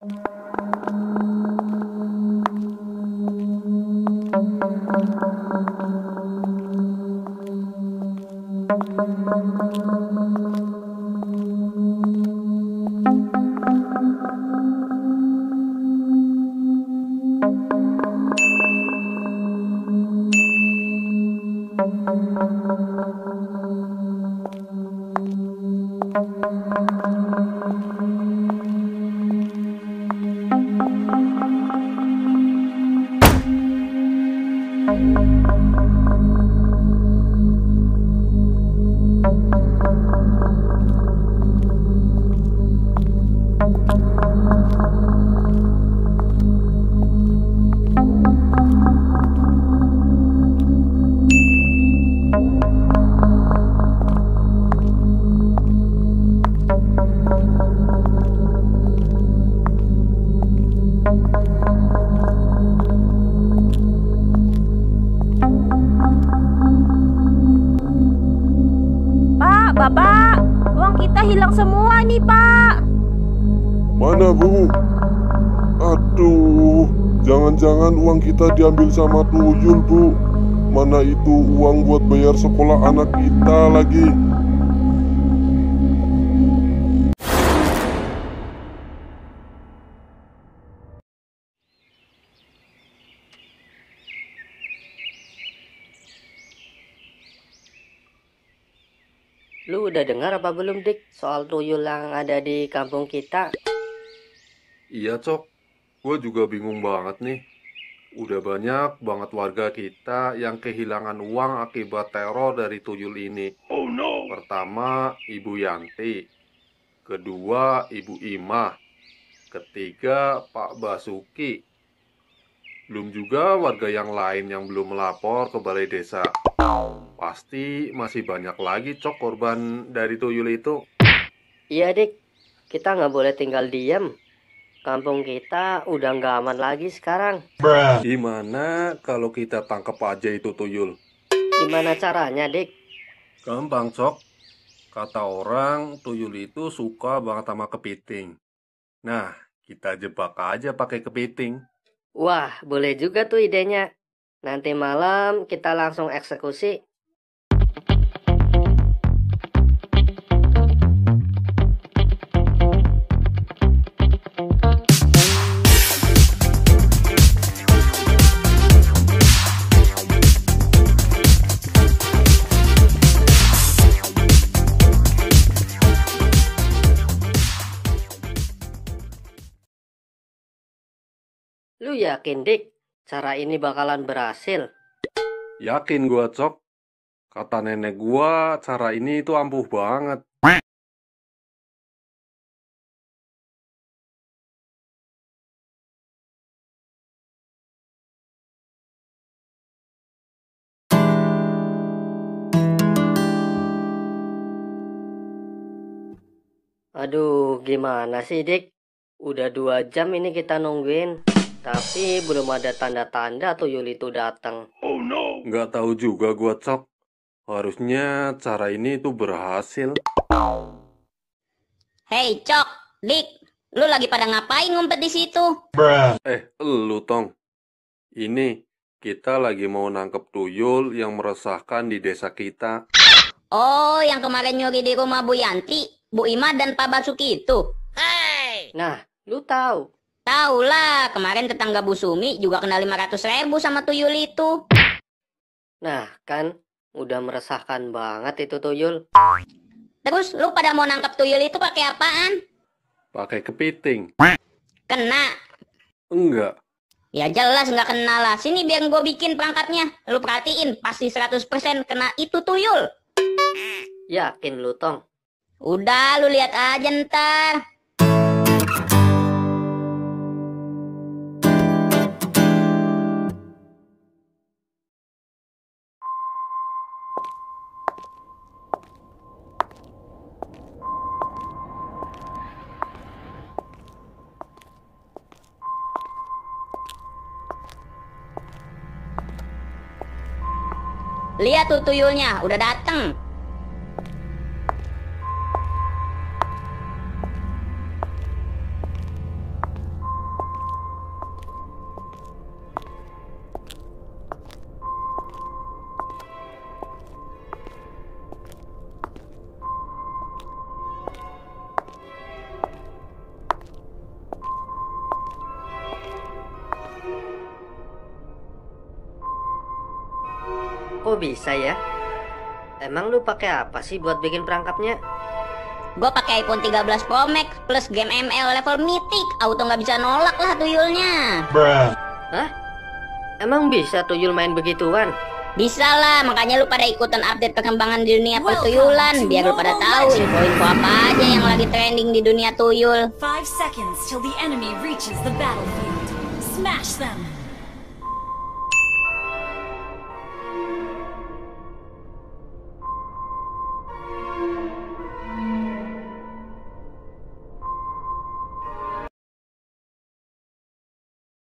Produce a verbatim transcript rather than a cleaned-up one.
Pak, Bapak, uang kita hilang semua nih, Pak. Mana, Bu? Aduh, jangan-jangan uang kita diambil sama tuyul, Bu. Mana itu uang buat bayar sekolah anak kita lagi. Lu udah dengar apa belum, Dik, soal tuyul yang ada di kampung kita? Iya, Cok. Gue juga bingung banget nih. Udah banyak banget warga kita yang kehilangan uang akibat teror dari tuyul ini. Oh no. Pertama, Ibu Yanti. Kedua, Ibu Imah. Ketiga, Pak Basuki. Belum juga warga yang lain yang belum melapor ke balai desa. Pasti masih banyak lagi, Cok, korban dari tuyul itu. Iya, Dik. Kita nggak boleh tinggal diam. Kampung kita udah nggak aman lagi sekarang. Gimana kalau kita tangkap aja itu tuyul? Gimana caranya, Dik? Gampang, Cok. Kata orang, tuyul itu suka banget sama kepiting. Nah, kita jebak aja pakai kepiting. Wah, boleh juga tuh idenya. Nanti malam kita langsung eksekusi. Lu yakin, Dik, cara ini bakalan berhasil? Yakin gua, Cok. Kata nenek gua, cara ini itu ampuh banget. Aduh, gimana sih, Dik? Udah dua jam ini kita nungguin. Tapi belum ada tanda-tanda tuyul itu datang. Oh no. Nggak tahu juga gua, Cok. Harusnya cara ini itu berhasil. Hei, Cok, Dik, lu lagi pada ngapain ngumpet di situ? Eh, lu, Tong. Ini, kita lagi mau nangkep tuyul yang meresahkan di desa kita. Oh, yang kemarin nyuri di rumah Bu Yanti, Bu Ima dan Pak Basuki itu. Hey! Nah, lu tahu? Tahu lah, kemarin tetangga Bu Sumi juga kena lima ratus ribu sama tuyul itu. Nah, kan udah meresahkan banget itu tuyul. Terus lu pada mau nangkap tuyul itu pakai apaan? Pakai kepiting. Kena? Enggak. Ya jelas nggak kena lah. Sini biar gue bikin perangkatnya. Lu perhatiin, pasti seratus persen kena itu tuyul. Yakin lu, Tong? Udah, lu lihat aja ntar. Lihat tuh tuyulnya, udah dateng. kok bisa ya? Emang lu pakai apa sih buat bikin perangkapnya? Gue pakai iPhone tiga belas Pro Max plus game M L level mythic. Auto nggak bisa nolak lah tuyulnya. Hah? Emang bisa tuyul main begituan? Bisa lah, makanya lu pada ikutan update perkembangan di dunia pertuyulan. Biar lu pada tahu info-info apa aja yang lagi trending di dunia tuyul. Five seconds till the enemy reaches the battlefield. Smash them!